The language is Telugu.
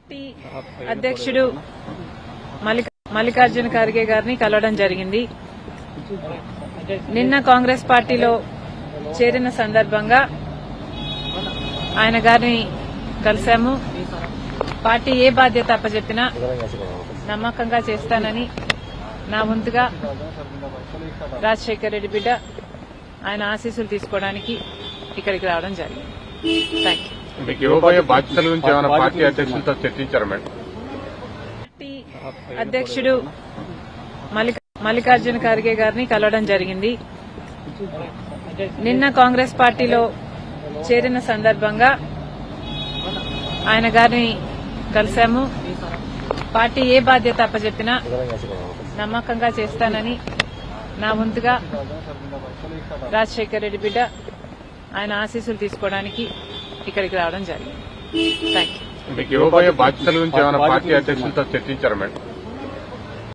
పార్టీ అధ్యక్షుడు మల్లికార్జున ఖర్గే గారిని కలవడం జరిగింది. నిన్న కాంగ్రెస్ పార్టీలో చేరిన సందర్భంగా ఆయన గారిని కలిశాము. పార్టీ ఏ బాధ్యత అప్పచెప్పినా నమ్మకంగా చేస్తానని నా వంతుగా రాజశేఖర్ రెడ్డి బిడ్డ ఆయన ఆశీస్సులు తీసుకోవడానికి ఇక్కడికి రావడం జరిగింది. Thank you. మీకు ఇవ్వబోయే బాధ్యతల గురించి ఏమైనా పార్టీ అధ్యక్షులతో చర్చించారా మేడం? పార్టీ అధ్యక్షుడు మల్లికార్జున ఖర్గే గారిని కలవడం జరిగింది. నిన్న కాంగ్రెస్ పార్టీలో చేరిన సందర్భంగా ఆయన గారిని కలిశాము. పార్టీ ఏ బాధ్యత అప్పచెప్పినా నమ్మకంగా చేస్తానని నా వంతుగా రాజశేఖర్ రెడ్డి బిడ్డ ఆయన ఆశీస్సులు తీసుకోవడానికి ఇక్కడికి రావడం జరిగింది. Thank you. మీకు ఇవ్వబోయే బాధ్యతల గురించి ఏమైనా పార్టీ అధ్యక్షులతో చర్చించారా మేడం?